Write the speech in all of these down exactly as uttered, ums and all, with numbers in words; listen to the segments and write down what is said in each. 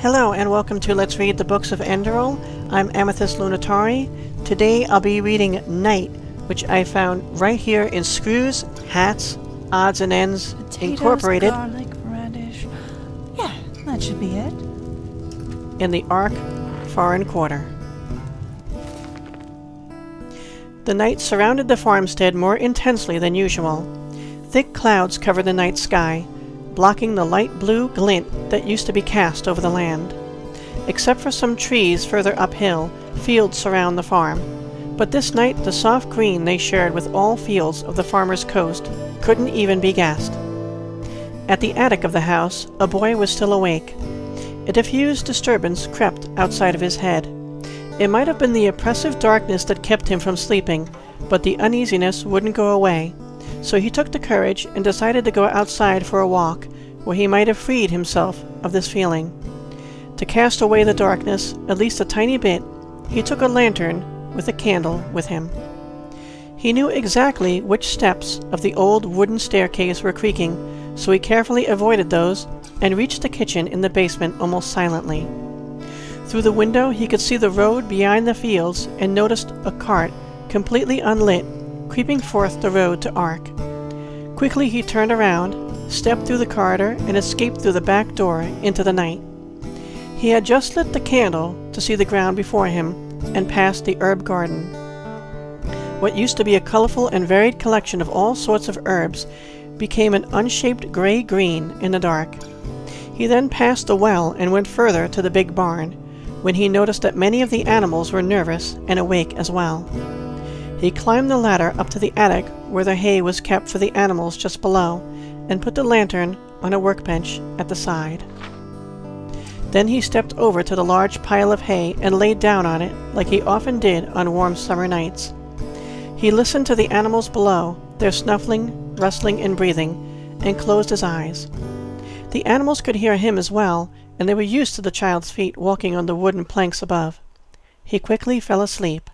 Hello and welcome to Let's Read the Books of Enderal. I'm Amethyst Lunatari. Today I'll be reading Night, which I found right here in Screws, Hats, Odds and Ends, Potatoes, Incorporated. Garlic, radish. Yeah, that should be it. In the Ark Foreign Quarter. The night surrounded the farmstead more intensely than usual. Thick clouds covered the night sky, blocking the light blue glint that used to be cast over the land. Except for some trees further uphill, fields surround the farm. But this night the soft green they shared with all fields of the farmer's coast couldn't even be guessed. At the attic of the house, a boy was still awake. A diffused disturbance crept outside of his head. It might have been the oppressive darkness that kept him from sleeping, but the uneasiness wouldn't go away. So he took the courage and decided to go outside for a walk, where he might have freed himself of this feeling. To cast away the darkness, at least a tiny bit, he took a lantern with a candle with him. He knew exactly which steps of the old wooden staircase were creaking, so he carefully avoided those and reached the kitchen in the basement almost silently. Through the window he could see the road behind the fields and noticed a cart, completely unlit, creeping forth the road to Ark. Quickly he turned around, stepped through the corridor, and escaped through the back door into the night. He had just lit the candle to see the ground before him and passed the herb garden. What used to be a colorful and varied collection of all sorts of herbs became an unshaped gray-green in the dark. He then passed the well and went further to the big barn, when he noticed that many of the animals were nervous and awake as well. He climbed the ladder up to the attic where the hay was kept for the animals just below, and put the lantern on a workbench at the side. Then he stepped over to the large pile of hay and laid down on it like he often did on warm summer nights. He listened to the animals below, their snuffling, rustling, and breathing, and closed his eyes. The animals could hear him as well, and they were used to the child's feet walking on the wooden planks above. He quickly fell asleep.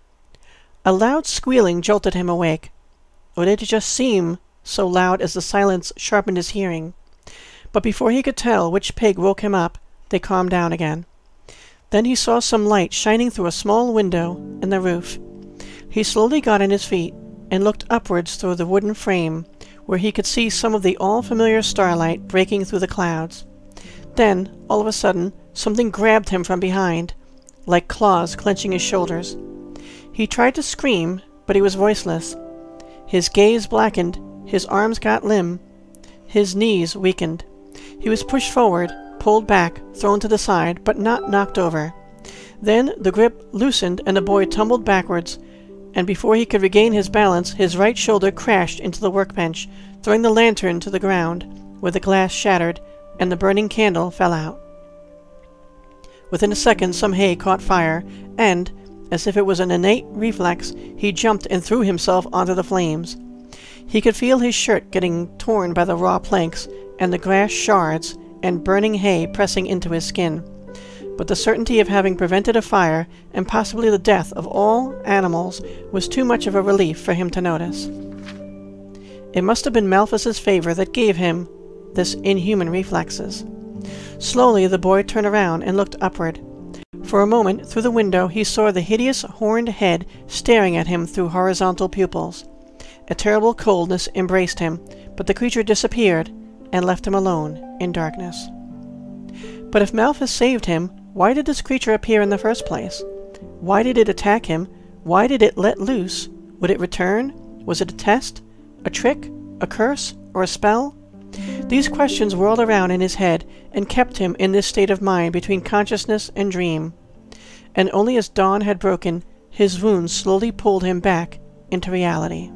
A loud squealing jolted him awake. Or did it just seem so loud as the silence sharpened his hearing? But before he could tell which pig woke him up, they calmed down again. Then he saw some light shining through a small window in the roof. He slowly got on his feet and looked upwards through the wooden frame, where he could see some of the all-familiar starlight breaking through the clouds. Then, all of a sudden, something grabbed him from behind, like claws clenching his shoulders. He tried to scream, but he was voiceless. His gaze blackened, his arms got limp, his knees weakened. He was pushed forward, pulled back, thrown to the side, but not knocked over. Then the grip loosened and the boy tumbled backwards, and before he could regain his balance, his right shoulder crashed into the workbench, throwing the lantern to the ground, where the glass shattered and the burning candle fell out. Within a second some hay caught fire, and, as if it was an innate reflex, he jumped and threw himself onto the flames. He could feel his shirt getting torn by the raw planks and the grass shards and burning hay pressing into his skin. But the certainty of having prevented a fire and possibly the death of all animals was too much of a relief for him to notice. It must have been Malthus's favor that gave him this inhuman reflexes. Slowly the boy turned around and looked upward. For a moment, through the window, he saw the hideous horned head staring at him through horizontal pupils. A terrible coldness embraced him, but the creature disappeared and left him alone in darkness. But if Malthus saved him, why did this creature appear in the first place? Why did it attack him? Why did it let loose? Would it return? Was it a test? A trick? A curse? Or a spell? These questions whirled around in his head and kept him in this state of mind between consciousness and dream. And only as dawn had broken, his wounds slowly pulled him back into reality.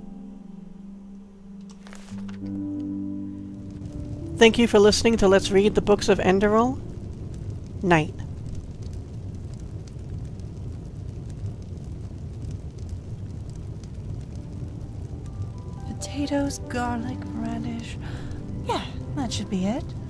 Thank you for listening to Let's Read the Books of Enderal. Night. Potatoes, garlic, radish. Yeah, that should be it.